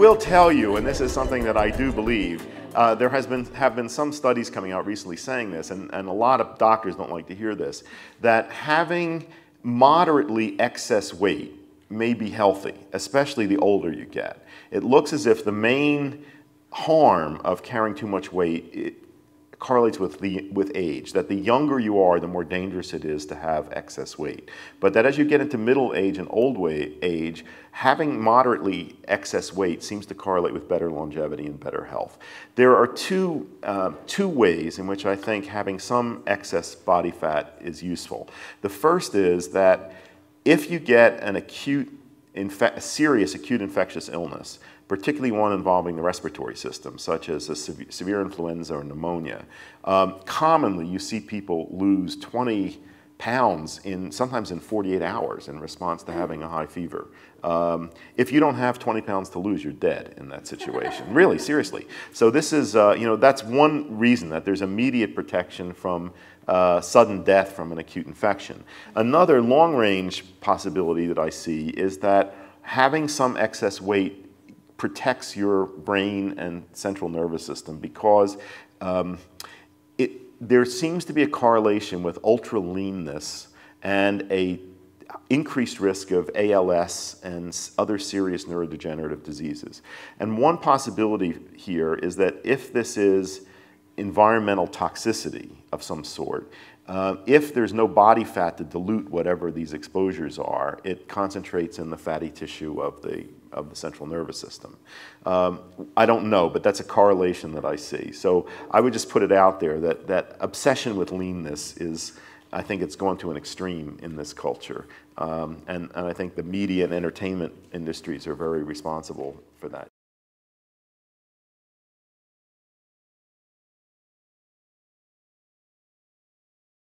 will tell you, and this is something that I do believe, there have been some studies coming out recently saying this, and a lot of doctors don't like to hear this, that having moderately excess weight may be healthy, especially the older you get. It looks as if the main harm of carrying too much weight correlates with age, that the younger you are, the more dangerous it is to have excess weight. But that as you get into middle age and old age, having moderately excess weight seems to correlate with better longevity and better health. There are two ways in which I think having some excess body fat is useful. The first is that if you get an serious acute infectious illness, particularly one involving the respiratory system, such as a severe influenza or pneumonia, commonly you see people lose 20 pounds sometimes in 48 hours in response to having a high fever. If you don't have 20 pounds to lose, you're dead in that situation. Really, seriously. So this is, that's one reason that there's immediate protection from sudden death from an acute infection. Another long-range possibility that I see is that having some excess weight protects your brain and central nervous system, because there seems to be a correlation with ultra leanness and a increased risk of ALS and other serious neurodegenerative diseases. And one possibility here is that if this is environmental toxicity of some sort, if there's no body fat to dilute whatever these exposures are, it concentrates in the fatty tissue of the central nervous system. I don't know, but that's a correlation that I see. So I would just put it out there that obsession with leanness is, I think it's gone to an extreme in this culture. And I think the media and entertainment industries are very responsible for that.